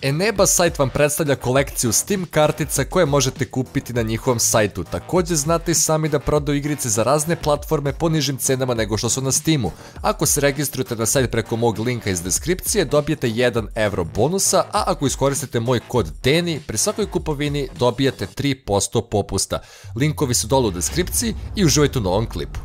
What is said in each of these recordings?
Eneba sajt vam predstavlja kolekciju Steam kartica koje možete kupiti na njihovom sajtu. Također znate i sami da prodaju igrice za razne platforme po nižim cenama nego što su na Steamu. Ako se registrujete na sajt preko mog linka iz deskripcije dobijete 1 euro bonusa, a ako iskoristite moj kod DENI pri svakoj kupovini dobijete 3% popusta. Linkovi su dole u deskripciji i uživajte u novom klipu.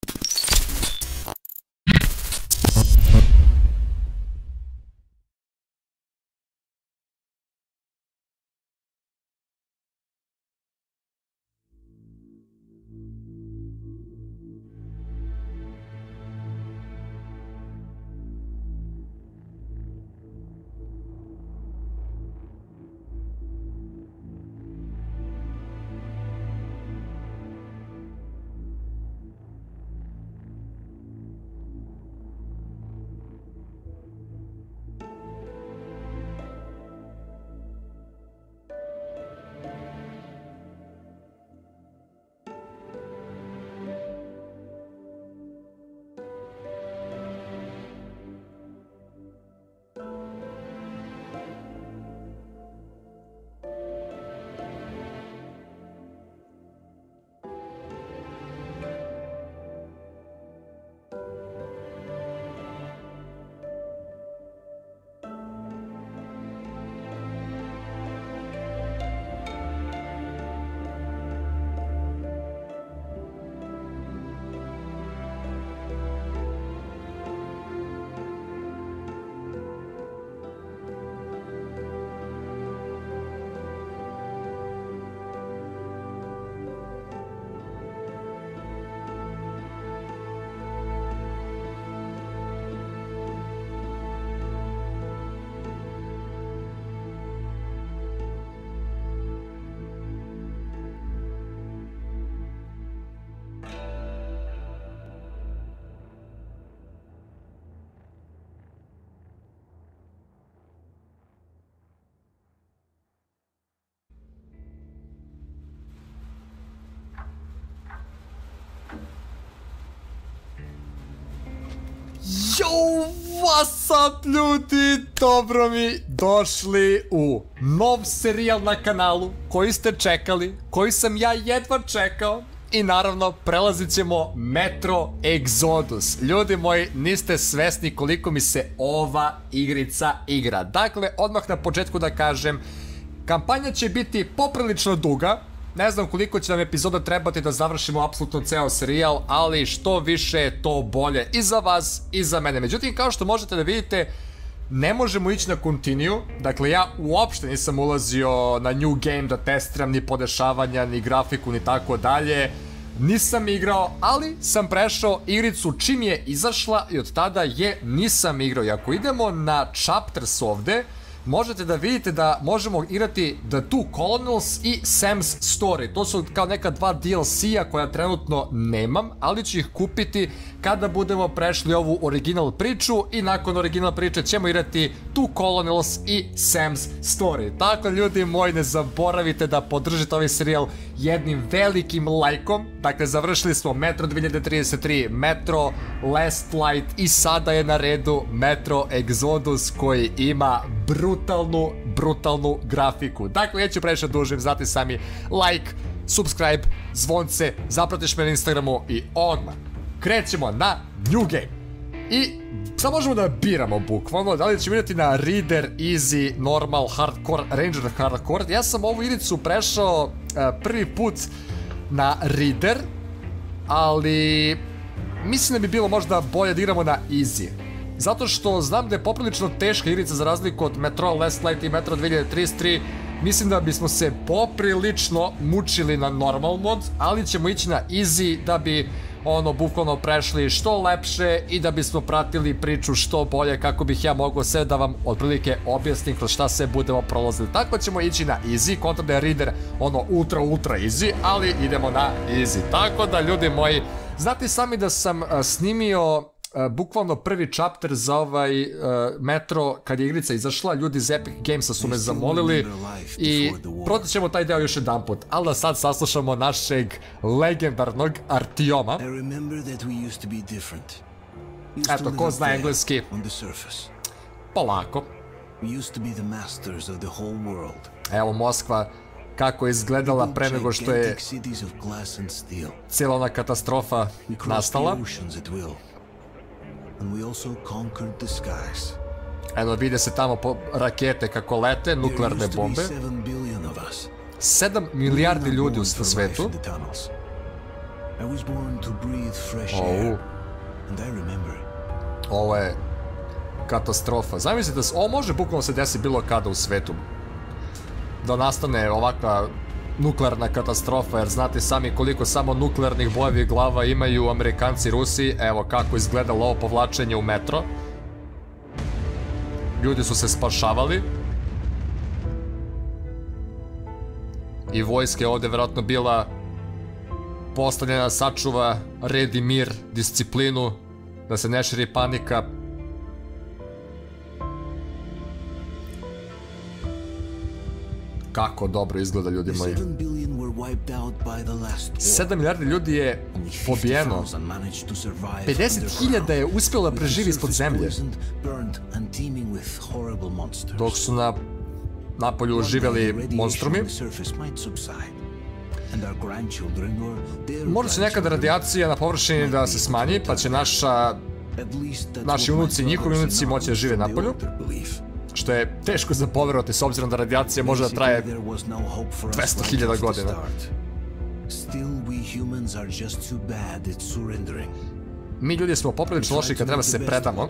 Yo, what's up ljudi, dobro mi došli u nov serijal na kanalu koji ste čekali, koji sam ja jedva čekao i naravno prelazit ćemo Metro Exodus. Ljudi moji, niste svesni koliko mi se ova igrica igra. Dakle, odmah na početku da kažem, kampanja će biti poprilično duga. Ne znam koliko će nam epizoda trebati da završimo apsolutno ceo serijal, ali što više to bolje i za vas i za mene. Međutim, kao što možete da vidite, ne možemo ići na continue. Dakle, ja uopšte nisam ulazio na new game da testiram ni podešavanja, ni grafiku, ni tako dalje. Nisam igrao, ali sam prešao igricu čim je izašla i od tada je nisam igrao. I ako idemo na chapters ovde, možete da vidite da možemo igrati The Two Colonels i Sam's Story. To su kao neka dva DLC-a koja trenutno nemam, ali ću ih kupiti kada budemo prešli ovu original priču i nakon original priče ćemo igrati Two Colonels i Sam's Story. Tako ljudi moji, ne zaboravite da podržite ovaj serijal jednim velikim lajkom. Dakle, završili smo Metro 2033, Metro Last Light i sada je na redu Metro Exodus koji ima brutalnu grafiku. Dakle, neću previše dužim, znate sami, like, subscribe, zvonce, zapratiš me na Instagramu i odmah krećemo na new game. I sad možemo da biramo bukvalno, da li ćemo idati na Reader, Easy, Normal, Hardcore, Ranger, Hardcore. Ja sam ovu igricu prešao prvi put na Reader, ali mislim da bi bilo možda bolje da igramo na Easy. Zato što znam da je poprilično teška igrica za razliku od Metro Last Light i Metro 2033. Mislim da bismo se poprilično mučili na normal mod, ali ćemo ići na easy da bi bukvalno prešli što lepše i da bismo pratili priču što bolje, kako bih ja mogao sve da vam otprilike objasnim kroz šta sve budemo prolazili. Tako ćemo ići na easy, kontra da je Reader ultra easy, ali idemo na easy. Tako da ljudi moji, znate sami da sam snimio bukvalno prvi chapter za ovaj Metro kad je igrica izašla. Ljudi iz Epic Gamesa su me zamolili i prodat ćemo taj deo još jedan put, ali da sad saslušamo našeg legendarnog Artioma. Eto, ko zna engleski, polako. Evo Moskva kako je izgledala pre nego što je cijela ona katastrofa nastala. Eno vide se tamo rakete kako lete, nuklearne bombe. 7 milijardi ljudi u svetu. Ovo je katastrofa. Zamislite, ovo može bukvalno se desi bilo kada u svetu. Da nastane ovakva nuklearna katastrofa, jer znate sami koliko samo nuklearnih bojevih glava imaju Amerikanci i Rusi. Evo kako izgledalo ovo povlačenje u metro. Ljudi su se spašavali. I vojska je ovdje vjerojatno bila postavljena da sačuva red i mir, disciplinu, da se ne širi panika. Kako dobro izgleda, ljudi moji. 7 milijardi ljudi je pobijeno. 50.000 je uspjelo da preživi ispod zemlje. Dok su na napolju živjeli monstrumi. Možda će nekada radijacija na površini da se smanji, pa će naši unuci i njihovi unuci moći da žive napolju. Što je teško za povjerovati s obzirom da radijacija može da traje 200.000 godina. Mi ljudi smo poprilično loši kad treba se predamo.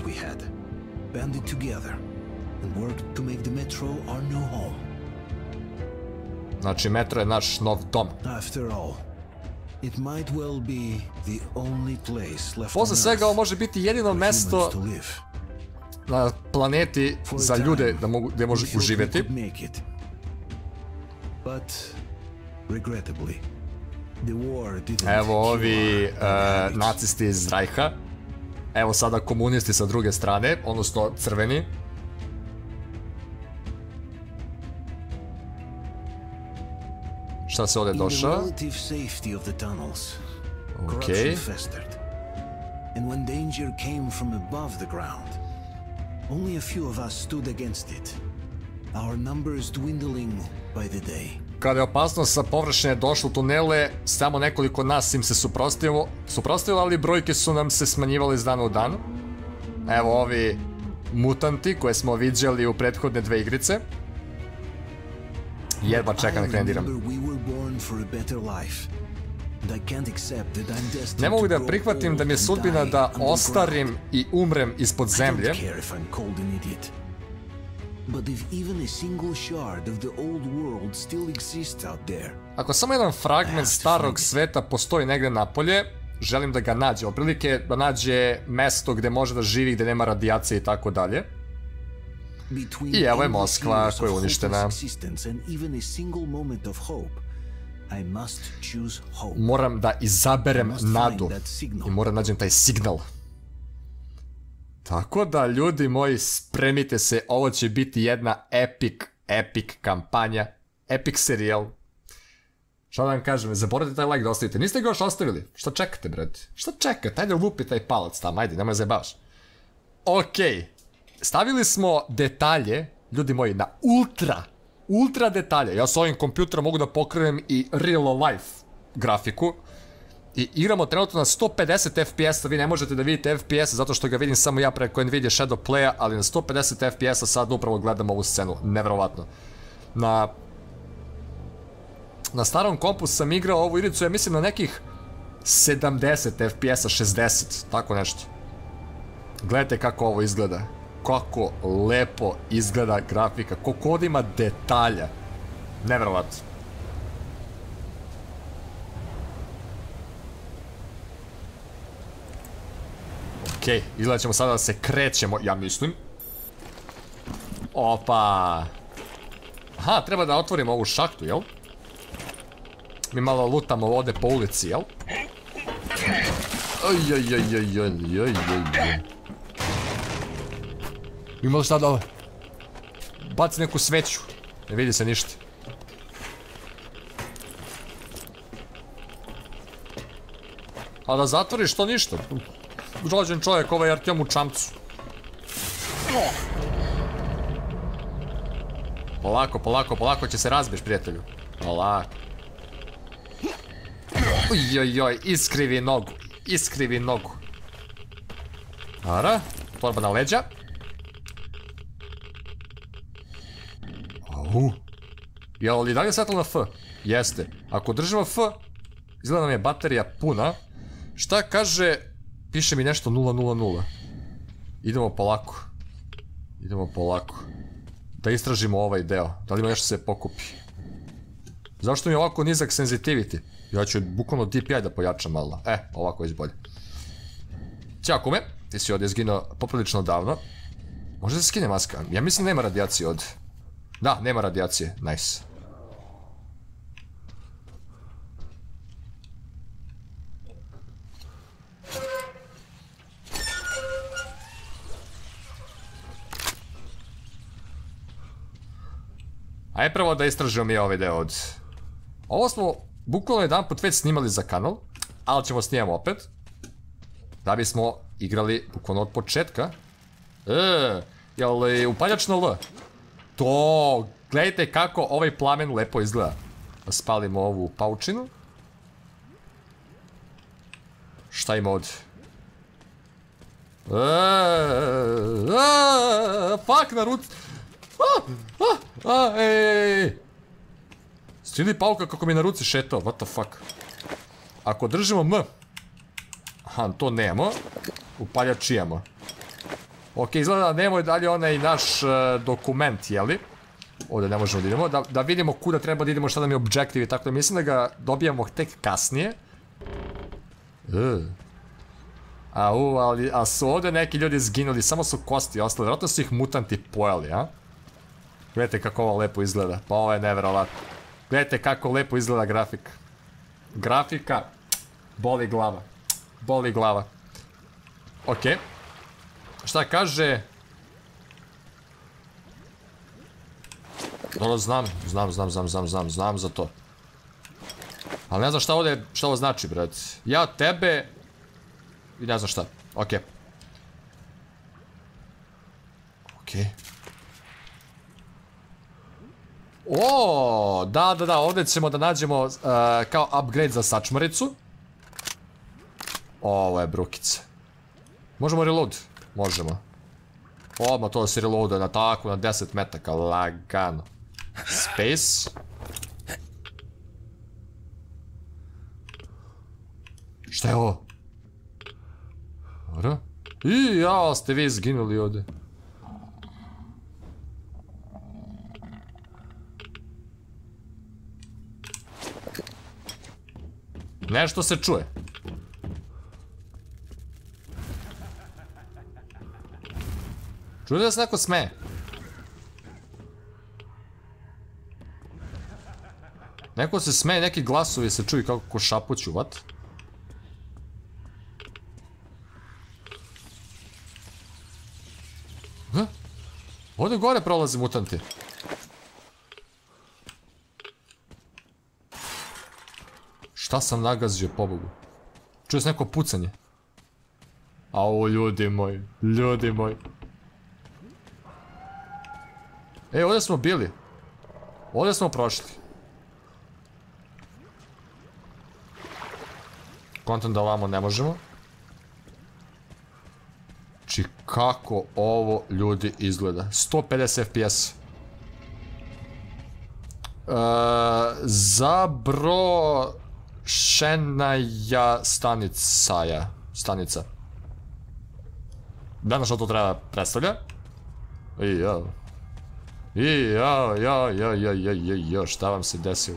Znači, metro je naš nov dom. Posle svega ovo može biti jedino mesto na planeti za ljude gdje može uživjeti. Evo ovi nacisti iz Rajha. Evo sada komunisti sa druge strane, odnosno crveni. Šta se ovdje došao? Okej. Only a few of us stood against it. Our numbers dwindling by the day. Kada je opasnost sa površine došla u tunele, samo nekoliko nas im se suprotstavilo, ali brojke su nam se smanjivale iz dana u dan. Evo ovi mutanti koje smo viđali u prethodne 2 igrice. Jedva čekam da krediram. Ne mogu da prihvatim da mi je sudbina da ostarim i umrem ispod zemlje. Ako samo jedan fragment starog sveta postoji negdje napolje, želim da ga nađe. Otprilike da nađe mesto gdje može da živi, gdje nema radijacije i tako dalje. I evo je Moskva koja je uništena. Moram da izaberem nadu i moram nađem taj signal. Tako da, ljudi moji, spremite se, ovo će biti jedna epic kampanja, epic serijal. Šta da vam kažem, zaboravite taj like da ostavite, niste ga još ostavili, šta čekate, brate? Šta čekate, ajde lupi taj palac tamo, ajde, nemoj zajebavaš. Okej, stavili smo detalje, ljudi moji, na ultra detalje. Ja s ovim kompjuterom mogu da pokrenem i real life grafiku. I igramo trenutno na 150 FPS-a, vi ne možete da vidite FPS zato što ga vidim samo ja preko Nvidia Shadow Playa, ali na 150 FPS-a sad upravo gledam ovu scenu, nevjerovatno. Na starom kompu sam igrao ovu igricu, ja mislim na nekih 70 FPS-a, 60, tako nešto. Gledajte kako ovo izgleda. Kako lepo izgleda grafika, koliko ovdje ima detalja. Nevjerovatno. Okej, izgleda ćemo sada da se krećemo, ja mislim. Opa. Aha, treba da otvorimo ovu šahtu, jel? Mi malo lutamo ovdje po ulici, jel? Mi malo sad ovo baci neku sveću. Ne vidi se ništa. A da zatvoriš to ništa. Rođen čovjek, ovaj Artjom u čamcu. Polako, polako, polako će se razbiješ, prijatelju. Polako. Ujojoj, iskrivi nogu. Iskrivi nogu. Ara, torba na leđa. Jel li dalje svetlo na F? Jeste. Ako držimo F, izgleda nam je baterija puna. Šta kaže? Piše mi nešto 000. Idemo polako. Idemo polako. Da istražimo ovaj deo. Da li ima nešto se pokupi? Zašto mi je ovako nizak sensitivity? Ja ću bukvalno DPI da pojačam malo. Ovako je bolje. Ćao kume, ti si ovdje izginuo poprilično davno. Možda se skine maska? Ja mislim nema radijacije ovdje. Da, nema radijacije, nice. Ajde prvo da istražimo mi ovaj deo od... Ovo smo bukvalno jedan put već snimali za kanal, ali ćemo snimamo opet. Da bismo igrali bukvalno od početka. Jel li upaljač na L? To, gledajte kako ovaj plamen lepo izgleda. Da spalimo ovu paučinu. Šta ima ovdje? Fuck, na ruci. Stili pauka kako mi na ruci šetao, what the fuck. Ako držimo M. Aha, to nemamo. Upaljač imamo. Ok, izgleda da nemamo dalje onaj naš dokument, jeli? Ovdje ne možemo da idemo, da vidimo kuda treba da idemo, šta nam je objektiv i tako da mislim da ga dobijamo tek kasnije. Ali su ovdje neki ljudi zginuli, samo su kosti ostali, vjerojatno su ih mutanti pojeli, a? Gledajte kako ovo lepo izgleda, pa ovo je nevjerovatno. Gledajte kako lepo izgleda grafika. Grafika, boli glava. Boli glava. Ok. Šta kaže? Dobro, znam za to. Ali ne znam šta ovdje, šta ovo znači, brat. Ja tebe... I ne znam šta. Ok. Ok. O, da, ovdje ćemo da nađemo kao upgrade za sačmaricu. Ovo je brukice. Možemo reload? Možemo. Odmah to se reloada na tako, na 10 metaka, lagano. Space. Šta je ovo? Dobro. Jao, ste vi izginuli ovdje. Nešto se čuje. Čuje da se neko smeje. Neko se smeje, neki glasovi se čuju kako ko šapuću, what? Ovdje gore prolaze mutanti. Šta sam nagazio, pobogu? Čuje se neko pucanje. Au, ljudi moji, ljudi moji. Ovdje smo bili. Ovdje smo prošli. Kontent da ovamo ne možemo. Či kako ovo, ljudi, izgleda. 150 FPS. Zabrošenaja stanica. Ne znam što to treba predstavlja. Šta vam se desilo?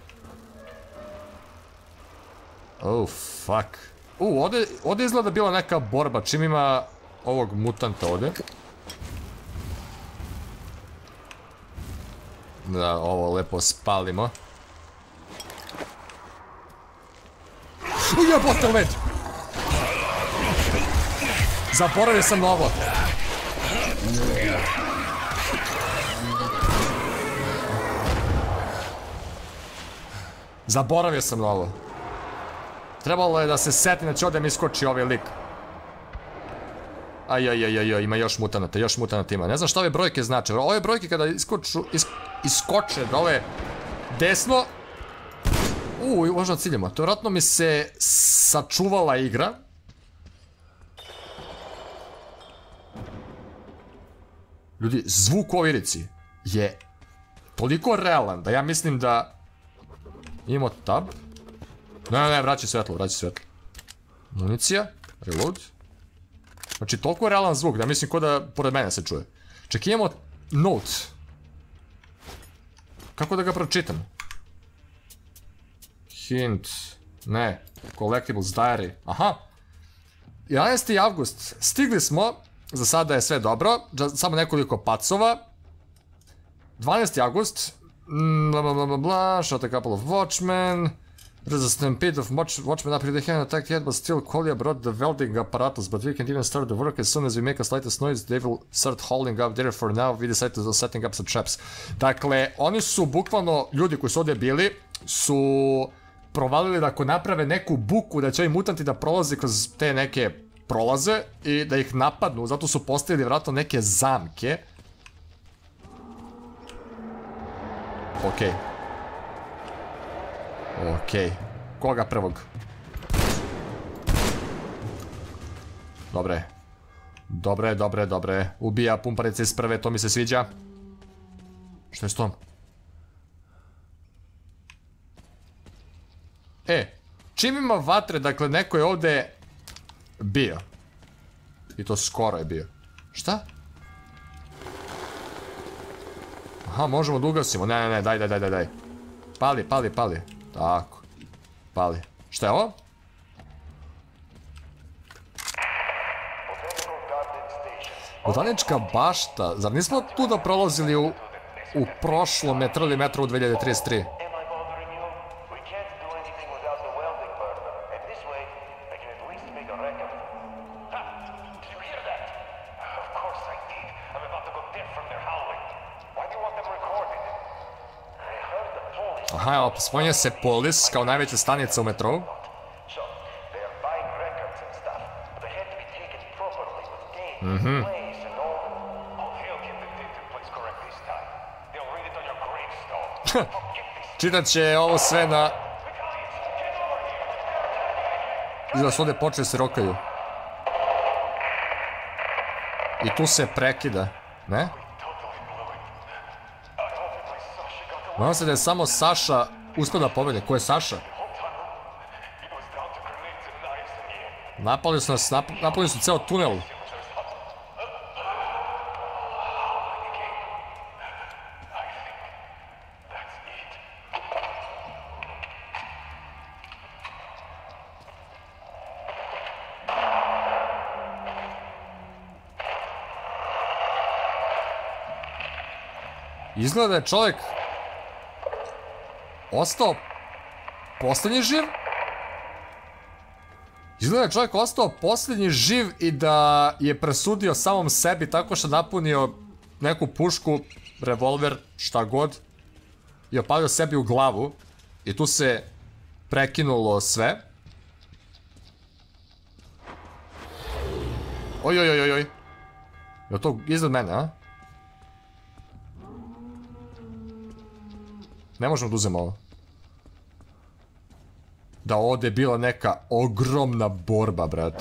Oh, fuck. Ovdje izgleda bila neka borba, čim ima ovog mutanta ovdje. Da, ovo lepo spalimo. Ujebote led! Zaboravio sam na ovo. Zaboravio sam na ovo. Trebalo je da se seti, znači ovdje mi iskoči ovaj lik. Ima još mutanata ima. Ne znam šta ove brojke znače. Ove brojke kada iskoču... iskoče dole desno. Možda ciljamo. To vjerojatno mi se sačuvala igra. Ljudi, zvuk u ovoj igrici je toliko realan da ja mislim da... Imamo tab. Ne, vraći svetlo. Municija. Reload. Znači, toliko realan zvuk da mislim ko da pored mene se čuje. Ček, imamo note. Kako da ga pročitam? Hint. Ne. Collectibles diary. Aha. 11. avgust. Stigli smo. Za sada je sve dobro. Samo nekoliko pacova. 12. avgust. Shot a couple of watchmen. There's a stampede of watchmen up here. They haven't attacked yet, but still Kolya brought the welding apparatus. But we can't even start the work. As soon as we make a slightest noise, they will start hauling up there. For now, we decided to setting up some traps. Dakle, oni su bukvalno, ljudi koji su ovdje bili, su provalili da ako naprave neku buku, da će ovi mutanti da prolaze kroz te neke prolaze i da ih napadnu. Zato su postavili vjerojatno neke zamke. Okej. Koga prvog? Dobre. Ubija pumparice iz prve, to mi se sviđa. Što je s tom? Čim ima vatre, dakle neko je ovdje bio. I to skoro je bio. Šta? Aha, možemo da ugasimo. Ne, daj. Pali. Tako. Pali. Šta je ovo? Botanička bašta. Zar nismo tu da prolazili u prošlom metru ili metru u 2033? Aha, spominje se polis kao najveća stanica u metrou. Čitat će ovo sve na... Izgleda su ovdje počeli se rokaju. I tu se prekida, ne? Nadam se da je samo Saša uspio da pobedi. Ko je Saša? Napali su ceo tunel. Izgleda da je čovjek ostao posljednji živ? Izgleda da je čovjek ostao posljednji živ i da je presudio samom sebi tako što napunio neku pušku, revolver, šta god i opalio sebi u glavu i tu se prekinulo sve. Oj. Je to iznad mene, a? Ne možemo da uzemo ovo. Da ovdje je bila neka ogromna borba, brate.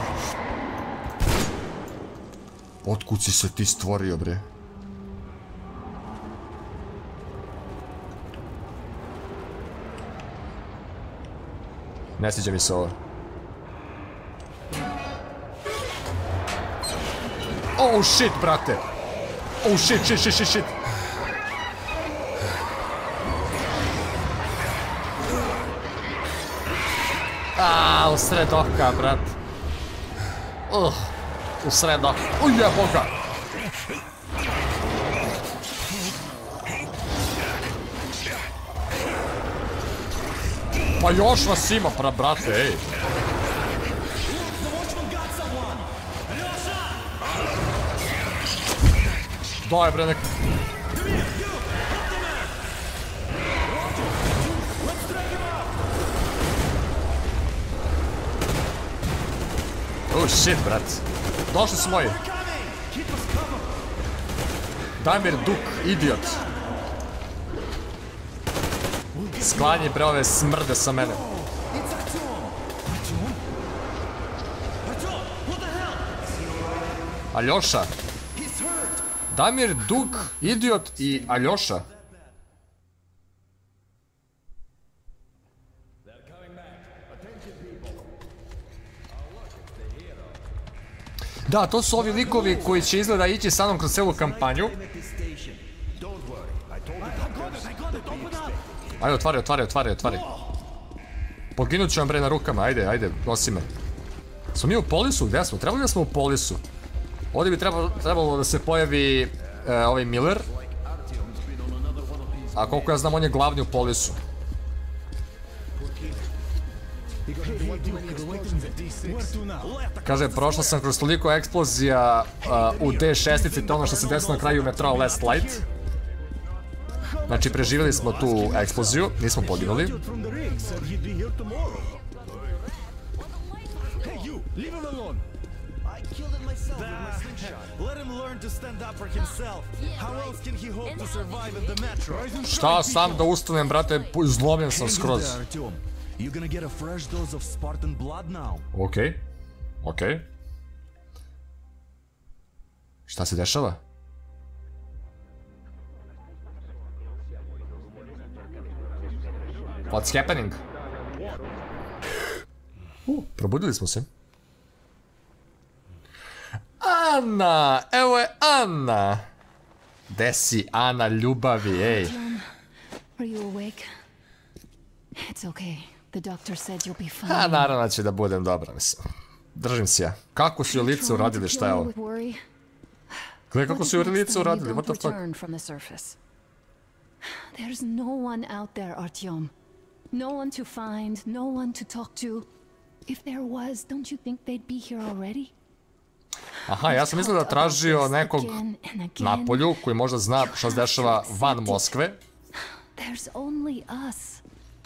Otkud si se ti stvorio, bre? Ne sviđa mi se ovo. Oh shit, brate! Oh shit! U sred oka, brat. U sred oka. Ujeboga! Pa još vas ima, brate, ej. Daj, bre, nek... Oh shit, brat. Došli su moji. Damir Duk, idiot. Sklanji bre ove smrde sa mene. Aljoša. Damir, Dug, Idiot i Aljoša. Da, to su ovi likovi koji će izgleda ići sa mnom kroz celu kampanju. Ajde, otvari. Poginut ću vam bre na rukama, ajde, nosi me. Smo mi u Polisu, gdje smo? Trebali da smo u Polisu. Ovdje bi trebalo da se pojavi ovaj Miller. A koliko ja znam, on je glavni u Polisu. Kaže, prošla sam kroz toliko eksplozija u D6-ici, to ono što se desilo na kraju metroa Last Light. Znači, preživjeli smo tu eksploziju, nismo poginuli. Šta sam da ustanem, brate, izlomljen sam skroz. Okej. Šta se dešava? What's happening? Probudili smo se. Ana! Evo je Ana! Gde si, Ana, ljubavi, ej? Are you awake? It's okay. The doctor said you'll be fine. A, naravno će da budem dobra, mislim. Držim se ja. Kako su joj lice uradili, šta je ovo? Gledaj kako su joj lice uradili, what the fuck? There's no one out there, Artyom. No one to find, no one to talk to. If there was, don't you think they'd be here already? Aha, ja sam mislio da tražio nekog napolju koji možda zna šta se dešava van Moskve. There's only us.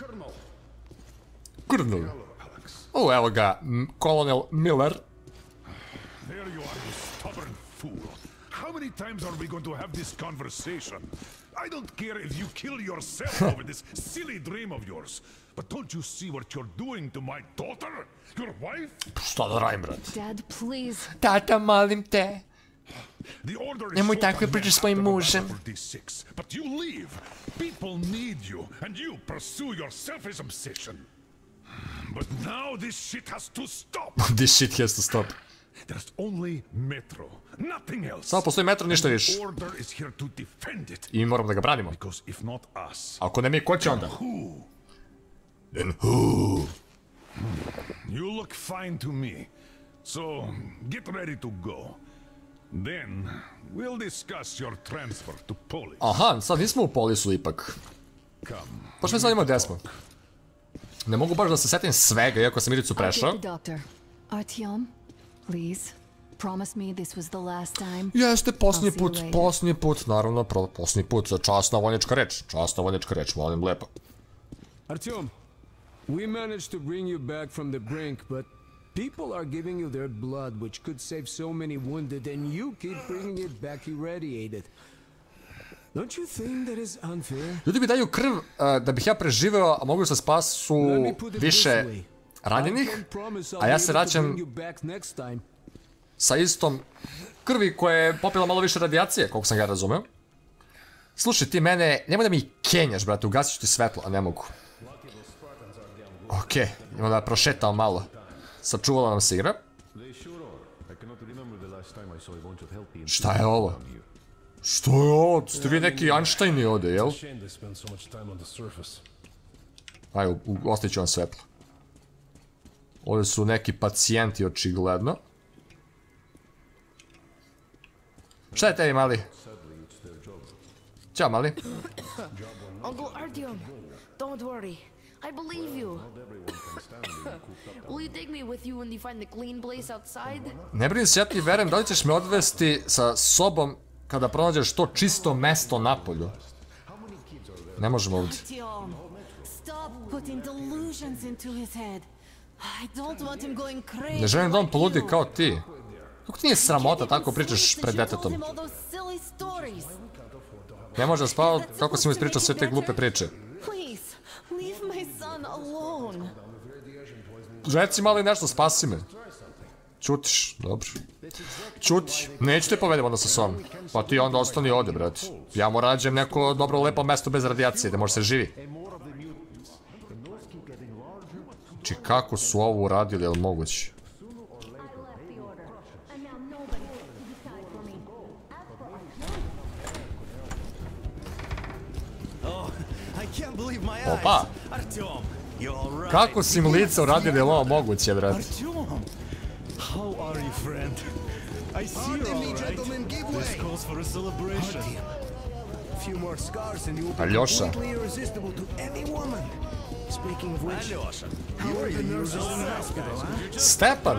Colonel. O, evo ga, Colonel Miller. There you are, you stubborn fool. How many times are we going to have this conversation? I don't care if you kill yourself over this silly dream of yours. But don't you see what you're doing to my daughter? Your wife? Šta da radim, brat? Dad, please. Tata, molim te. Nemoj tako je pričaš s mojim mužem. But you leave. People need you, and you pursue your selfish obsession. But now this shit has to stop. This shit has to stop. There's only Metro, nothing else. Samo postoji Metro, ništa više. Order is here to defend it. I mi moramo da ga branimo. Because if not us, ako ne mi, ko će onda? Then who? You look fine to me. So, get ready to go. Then, we'll discuss your transfer to Polis. Aha, sad nismo u Polisu ipak. Pa što mi sad imamo gde smo? Ne mogu baš da se setim svega, iako sam Iricu prešao. Artyom, please, promise me this was the last time. Jeste, posljednji put, naravno, posljednji put, časna vojnička reč, molim lepo. Artyom, we managed to bring you back from the brink, but people are giving you their blood, which could save so many wounded, and you keep bringing it back irradiated. Don't you think that is unfair? Ljudi mi daju krv da bih ja preživeo, a mogu se spasu više ranjenih, a ja se vraćam sa istom krvi koja je popila malo više radijacije, koliko sam ga razumeo. Slušaj, ti mene, nemoj da mi kenjaš, brate, ugasit ću ti svetlo, a ne mogu. Okej, imam da prošetao malo. Sačuvala nam se igra. Šta je ovo? Što je ovo? Ste vi neki Einsteini ovdje, jel? Ajde, ostavit ću vam svetlo. Ovdje su neki pacijenti, očigledno. Šta je tebi, mali? Ćao, mali. Uncle Artyom, don't worry. I believe you. Will you take me with you when you find the clean place outside? Ne brini se, ja ti verujem, da li ćeš me odvesti sa sobom kada pronađeš to čisto mesto napolju? Ne možemo ovdje. Artyom, stop putting delusions into his head. I don't want him going crazy. Ne želim da on like poludi you. kao ti. Kako ti nije sramota tako pričaš pred detetom? Ne Ne može da spava kako si mu ispričao sve te glupe priče. reci mali nešto, spasi me. Ćutiš, dobro. Ćuti, neću te povedem onda sa sobom. Pa ti onda ostani ovdje, brate. Ja mu rađem neko dobro lepo mesto bez radijacije, da može se živi. Či kako su ovo uradili, je li moguće? Opa! Kako si im lice uradili, je li ovo moguće, brate? How are you, friend? I see you're all right. This calls for a celebration. A few more scars and you'll be Aljoša. completely irresistible to any woman. Speaking of which, how are the nurses in the hospital, huh? Stepan!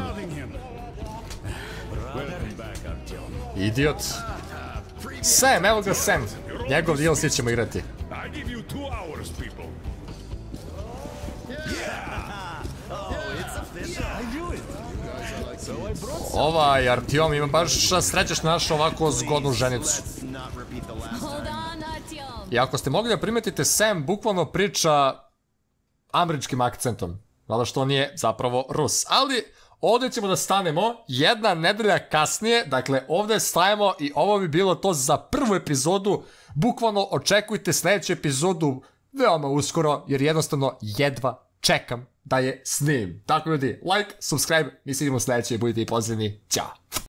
Welcome back, Artyom. Idiot. Sam, evo ga Sam. Njegov DLC ćemo igrati. I give you 2 hours, people. Ovaj Artyom ima baš srećeš našao ovako zgodnu ženicu. Hold on, Artyom. I ako ste mogli da primetite, Sam bukvalno priča američkim akcentom. Valjda što on je zapravo Rus. Ali ovdje ćemo da stanemo jedna nedelja kasnije. Dakle, ovdje stajemo i ovo bi bilo to za prvu epizodu. Bukvalno očekujte sljedeću epizodu veoma uskoro, jer jednostavno jedva čekam da je snimim. Tako ljudi, like, subscribe, mi se vidimo sljedeće i budite i pozdravljeni. Ćao!